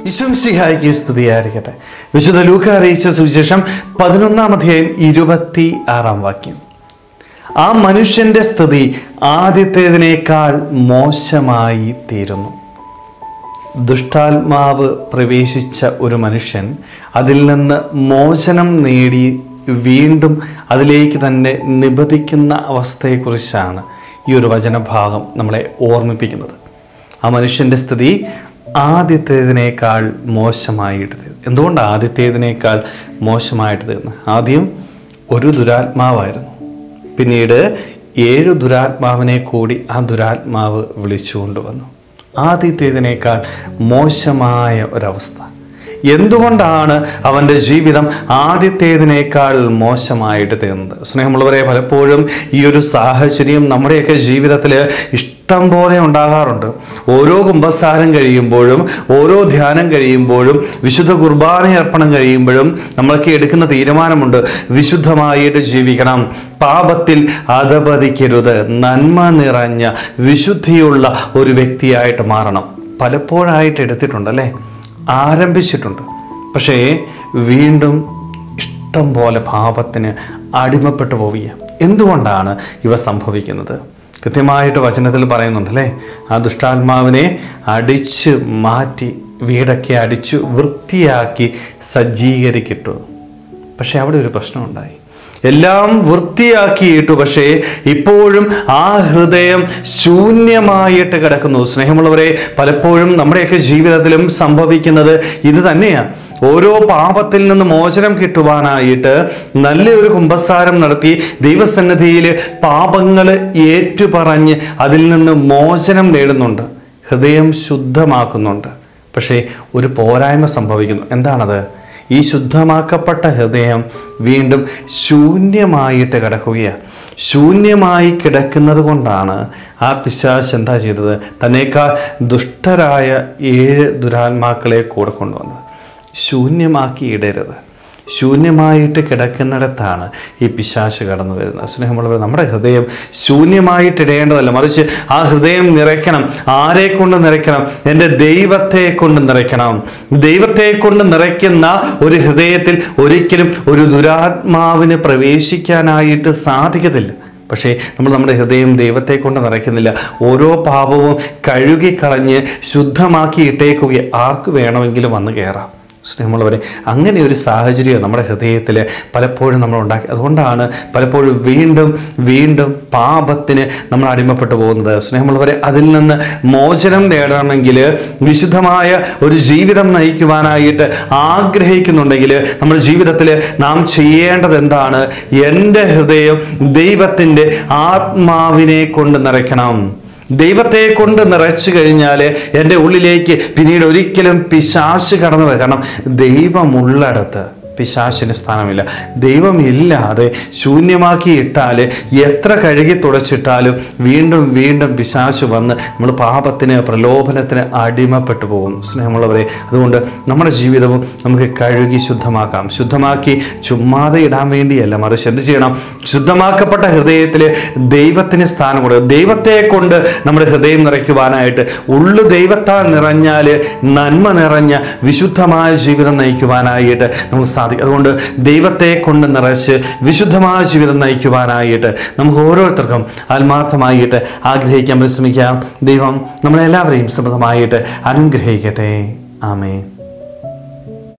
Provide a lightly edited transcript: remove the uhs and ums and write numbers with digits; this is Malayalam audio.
ഈശോമിശിഹായ്ക്ക് സ്തുതിയായിരിക്കട്ടെ. വിശുദ്ധ ലൂക്കാ അറിയിച്ച സുവിശേഷം 11-ാം അധ്യായം 26-ാം വാക്യം. ആ മനുഷ്യന്റെ സ്ഥിതി ആദ്യത്തേതിനേക്കാൾ മോശമായി തീരുന്നു. ദുഷ്ടാത്മാവ് പ്രവേശിച്ച ഒരു മനുഷ്യൻ അതിൽ നിന്ന് മോചനം നേടി വീണ്ടും അതിലേക്ക് തന്നെ നിബന്ധിക്കുന്ന അവസ്ഥയെക്കുറിച്ചാണ് ഈ ഒരു വചനഭാഗം നമ്മളെ ഓർമ്മിപ്പിക്കുന്നത്. ആ മനുഷ്യൻ്റെ സ്ഥിതി ആദ്യത്തേതിനേക്കാൾ മോശമായിട്ട് തീർന്നു. എന്തുകൊണ്ട് ആദ്യത്തേതിനേക്കാൾ മോശമായിട്ട് തീർന്നു? ആദ്യം ഒരു ദുരാത്മാവായിരുന്നു, പിന്നീട് 7 ദുരാത്മാവിനെ കൂടി ആ ദുരാത്മാവ് വിളിച്ചുകൊണ്ടുവന്നു. ആദ്യത്തേതിനേക്കാൾ മോശമായ ഒരവസ്ഥ. എന്തുകൊണ്ടാണ് അവൻ്റെ ജീവിതം ആദ്യത്തേതിനേക്കാൾ മോശമായിട്ട് തീർന്നത്? സ്നേഹമുള്ളവരെ, പലപ്പോഴും ഈ ഒരു സാഹചര്യം നമ്മുടെയൊക്കെ ജീവിതത്തിൽ ഇഷ്ടം പോലെ ഉണ്ടാകാറുണ്ട്. ഓരോ കുമ്പസാരം കഴിയുമ്പോഴും, ഓരോ ധ്യാനം കഴിയുമ്പോഴും, വിശുദ്ധ കുർബാന അർപ്പണം കഴിയുമ്പോഴും നമ്മളൊക്കെ എടുക്കുന്ന തീരുമാനമുണ്ട്, വിശുദ്ധമായിട്ട് ജീവിക്കണം, പാപത്തിൽ അധപതിക്കരുത്, നന്മ നിറഞ്ഞ വിശുദ്ധിയുള്ള ഒരു വ്യക്തിയായിട്ട് മാറണം. പലപ്പോഴായിട്ട് എടുത്തിട്ടുണ്ടല്ലേ, ആരംഭിച്ചിട്ടുണ്ട്. പക്ഷേ വീണ്ടും ഇഷ്ടം പോലെ പാപത്തിന് അടിമപ്പെട്ടു പോവുക. എന്തുകൊണ്ടാണ് ഇവ സംഭവിക്കുന്നത്? കൃത്യമായിട്ട് വചനത്തിൽ പറയുന്നുണ്ടല്ലേ, ആ ദുഷ്ടാത്മാവിനെ അടിച്ച് മാറ്റി വീടൊക്കെ അടിച്ചു വൃത്തിയാക്കി സജ്ജീകരിക്കിട്ടു. പക്ഷെ അവിടെ ഒരു പ്രശ്നമുണ്ടായി. എല്ലാം വൃത്തിയാക്കിയിട്ടു, പക്ഷേ ഇപ്പോഴും ആ ഹൃദയം ശൂന്യമായിട്ട് കിടക്കുന്നു. സ്നേഹമുള്ളവരെ, പലപ്പോഴും നമ്മുടെയൊക്കെ ജീവിതത്തിലും സംഭവിക്കുന്നത് ഇത് തന്നെയാണ്. ഓരോ പാപത്തിൽ നിന്ന് മോചനം കിട്ടുവാനായിട്ട് നല്ലൊരു കുമ്പസാരം നടത്തി ദൈവസന്നിധിയിൽ പാപങ്ങൾ ഏറ്റുപറഞ്ഞ് അതിൽ നിന്ന് മോചനം നേടുന്നുണ്ട്, ഹൃദയം ശുദ്ധമാക്കുന്നുണ്ട്. പക്ഷേ ഒരു പോരായ്മ സംഭവിക്കുന്നു. എന്താണത്? ഈ ശുദ്ധമാക്കപ്പെട്ട ഹൃദയം വീണ്ടും ശൂന്യമായിട്ട് കിടക്കുകയാണ്. ശൂന്യമായി കിടക്കുന്നത് കൊണ്ടാണ് ആ പിശാച് എന്താ ചെയ്തത്? തന്നേക്കാൾ ദുഷ്ടരായ 7 ദുരാത്മാക്കളെ കൂടെ കൊണ്ടുവന്നത്. ശൂന്യമാക്കി ഇടരുത്. ശൂന്യമായിട്ട് കിടക്കുന്നിടത്താണ് ഈ പിശാച് കടന്നു വരുന്നത്. സ്നേഹമുള്ളവർ, നമ്മുടെ ഹൃദയം ശൂന്യമായിട്ട് ഇടേണ്ടതല്ല, മറിച്ച് ആ ഹൃദയം നിറയ്ക്കണം. ആരെ കൊണ്ട് നിറയ്ക്കണം? എൻ്റെ ദൈവത്തെ കൊണ്ട് നിറയ്ക്കണം. ദൈവത്തെ കൊണ്ട് നിറയ്ക്കുന്ന ഒരു ഹൃദയത്തിൽ ഒരിക്കലും ഒരു ദുരാത്മാവിന് പ്രവേശിക്കാനായിട്ട് സാധിക്കത്തില്ല. പക്ഷേ നമ്മൾ നമ്മുടെ ഹൃദയം ദൈവത്തെ കൊണ്ട് നിറയ്ക്കുന്നില്ല. ഓരോ പാപവും കഴുകിക്കളഞ്ഞ് ശുദ്ധമാക്കി ഇട്ടേക്കുക. ആർക്ക് വേണമെങ്കിലും വന്ന് കയറാം. സ്നേഹമുള്ളവരെ, അങ്ങനെ ഒരു സാഹചര്യം നമ്മുടെ ഹൃദയത്തിൽ പലപ്പോഴും നമ്മൾ ഉണ്ടാക്കി. അതുകൊണ്ടാണ് പലപ്പോഴും വീണ്ടും വീണ്ടും പാപത്തിന് നമ്മൾ അടിമപ്പെട്ടു പോകുന്നത്. സ്നേഹമുള്ളവരെ, അതിൽ നിന്ന് മോചനം നേടണമെങ്കിൽ, വിശുദ്ധമായ ഒരു ജീവിതം നയിക്കുവാനായിട്ട് ആഗ്രഹിക്കുന്നുണ്ടെങ്കിൽ നമ്മുടെ ജീവിതത്തിൽ നാം ചെയ്യേണ്ടത് എന്താണ്? എൻ്റെ ഹൃദയം ദൈവത്തിൻ്റെ ആത്മാവിനെ കൊണ്ട് നിറയ്ക്കണം. ദൈവത്തെ കൊണ്ട് നിറച്ചു കഴിഞ്ഞാൽ എൻ്റെ ഉള്ളിലേക്ക് പിന്നീട് ഒരിക്കലും പിശാച് കടന്നു വരും. കാരണം ദൈവമുള്ളിടത്ത് പിശാചിന് സ്ഥാനമില്ല. ദൈവമില്ലാതെ ശൂന്യമാക്കി ഇട്ടാൽ, എത്ര കഴുകി തുടച്ചിട്ടാലും വീണ്ടും വീണ്ടും പിശാച് വന്ന് നമ്മൾ പാപത്തിന്, പ്രലോഭനത്തിന് അടിമപ്പെട്ടു പോകും. സ്നേഹമുള്ളവരെ, അതുകൊണ്ട് നമ്മുടെ ജീവിതവും നമുക്ക് കഴുകി ശുദ്ധമാക്കാം. ശുദ്ധമാക്കി ചുമ്മാതെ ഇടാൻ വേണ്ടിയല്ല, മറിച്ച് എന്ത് ചെയ്യണം? ശുദ്ധമാക്കപ്പെട്ട ഹൃദയത്തിൽ ദൈവത്തിന് സ്ഥാനം കൊടുക്കുക. ദൈവത്തെ കൊണ്ട് നമ്മുടെ ഹൃദയം നിറയ്ക്കുവാനായിട്ട്, ഉള്ളു ദൈവത്താൽ നിറഞ്ഞാൽ നന്മ നിറഞ്ഞ വിശുദ്ധമായ ജീവിതം നയിക്കുവാനായിട്ട് നമുക്ക് സാധിക്കും. അതുകൊണ്ട് ദൈവത്തെ കൊണ്ട് നിറച്ച് വിശുദ്ധമായ ജീവിതം നയിക്കുവാനായിട്ട് നമുക്ക് ഓരോരുത്തർക്കും ആത്മാർത്ഥമായിട്ട് ആഗ്രഹിക്കാൻ പരിശ്രമിക്കാം. ദൈവം നമ്മളെല്ലാവരെയും സമൃദ്ധമായിട്ട് അനുഗ്രഹിക്കട്ടെ. ആമേൻ.